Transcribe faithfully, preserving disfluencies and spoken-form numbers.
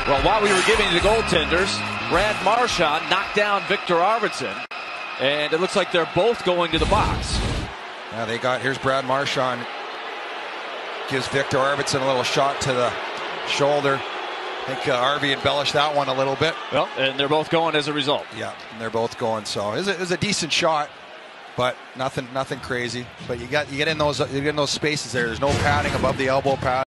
Well, while we were giving the goaltenders, Brad Marchand knocked down Viktor Arvidsson, and it looks like they're both going to the box. Yeah, they got, here's Brad Marchand. Gives Viktor Arvidsson a little shot to the shoulder. I think uh, Arvy embellished that one a little bit. Well, and they're both going as a result. Yeah, and they're both going. So it was a, it was a decent shot, but nothing, nothing crazy. But you got you get in those you get in those spaces there. There's no padding above the elbow pad.